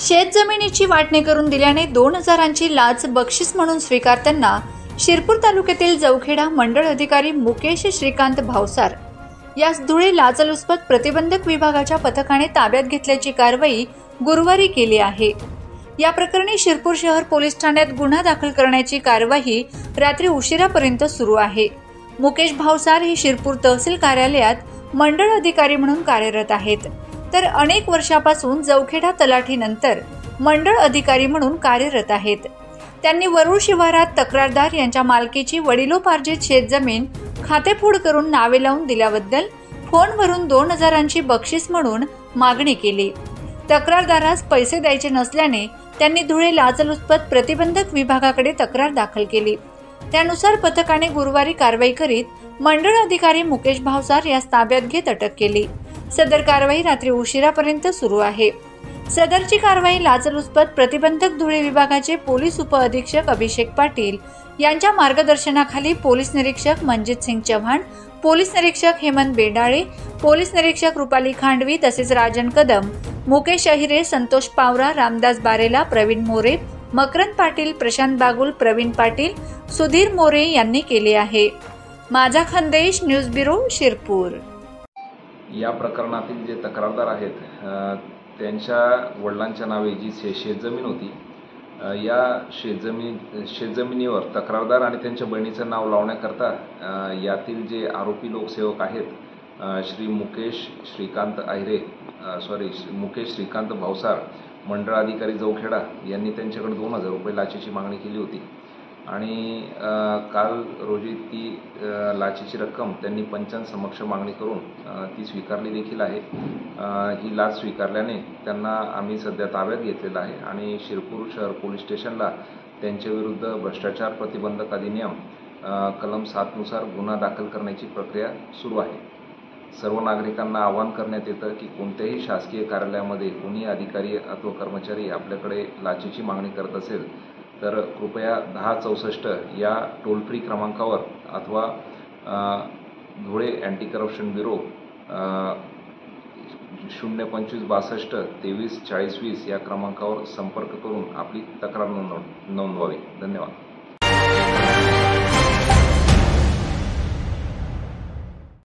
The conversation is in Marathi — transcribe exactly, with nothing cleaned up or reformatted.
शेतजमिनीची वाटणी करून दिल्याने दोन हजारांची लाच बक्षीस म्हणून स्वीकारताना शिरपूर तालुक्यातील जवखेडा मंडळ अधिकारी मुकेश श्रीकांत भावसार यास धुळे लाचलुचपत प्रतिबंधक विभागाच्या पथकाने ताब्यात घेतल्याची कारवाई गुरुवारी केली आहे। या प्रकरणी शिरपूर शहर पोलीस ठाण्यात गुन्हा दाखल करण्याची कारवाई रात्री उशिरापर्यंत सुरू आहे। मुकेश भावसार हे शिरपूर तहसील कार्यालयात मंडळ अधिकारी म्हणून कार्यरत आहेत, तर अनेक वर्षापासून जवखेडा तलाठीनंतर मंडळ अधिकारी म्हणून कार्यरत आहेत। त्यांनी वरुळ शिवारात तक्रारदार यांच्या मालकीची वडिलोपार्जित शेतजमीन खातेफोड करून नावे लावून दिल्याबद्दल फोनवरून दोन हजारांची बक्षीस म्हणून मागणी केली। तक्रारदारास पैसे द्यायचे नसल्याने त्यांनी धुळे लाचलुचपत प्रतिबंधक विभागाकडे तक्रार दाखल केली। त्यानुसार पथकाने गुरुवारी कारवाई करीत मंडळ अधिकारी मुकेश भावसार यास ताब्यात घेत अटक केली। सदर कारवाई रात्री उशिरापर्यंत सुरू आहे। सदरची कारवाई लाचलुचपत प्रतिबंधक धुळे विभागाचे पोलीस उपअधीक्षक अभिषेक पाटील यांच्या मार्गदर्शनाखाली पोलीस निरीक्षक मनजित सिंग चव्हाण, पोलीस निरीक्षक हेमंत बेंडाळे, पोलीस निरीक्षक रुपाली खांडवी तसेच राजन कदम, मुकेश अहिरे, संतोष पावरा, रामदास बारेला, प्रवीण मोरे, मकरंद पाटील, प्रशांत बागुल, प्रवीण पाटील, सुधीर मोरे यांनी केले आहे। माझा खानदेश न्यूज ब्युरो शिरपूर। या प्रकरणातील जे तक्रारदार आहेत त्यांच्या वडिलांच्या नावे जी शेतजमीन होती, या शेतजमीन शेतजमिनीवर तक्रारदार आणि त्यांच्या बहिणीचं नाव लावण्याकरता यातील जे आरोपी लोकसेवक आहेत श्री मुकेश श्रीकांत अहिरे सॉरी मुकेश श्रीकांत भावसार मंडळ अधिकारी जवखेडा यांनी त्यांच्याकडे दोन हजार रुपये लाचेची मागणी केली होती आणि काल रोजी ती लाचेची रक्कम त्यांनी पंचांसमक्ष मागणी करून ती स्वीकारली देखील आहे। ही लाच स्वीकारल्याने त्यांना आम्ही सध्या ताब्यात घेतलेला आहे आणि शिरपूर शहर पोलीस स्टेशनला त्यांच्याविरुद्ध भ्रष्टाचार प्रतिबंधक अधिनियम कलम सातनुसार गुन्हा दाखल करण्याची प्रक्रिया सुरू आहे। सर्व नागरिकांना आवाहन करण्यात येतं की कोणत्याही शासकीय कार्यालयामध्ये कोणी अधिकारी अथवा कर्मचारी आपल्याकडे लाचेची मागणी करत असेल तर कृपया दहा चौसष्ट या टोल फ्री क्रमांकावर अथवा धुळे अँटी करप्शन ब्युरो शून्य पंचवीस बासष्ट तेवीस चाळीस वीस या क्रमांकावर संपर्क करून आपली तक्रार नोंदव नोंदवावी। धन्यवाद।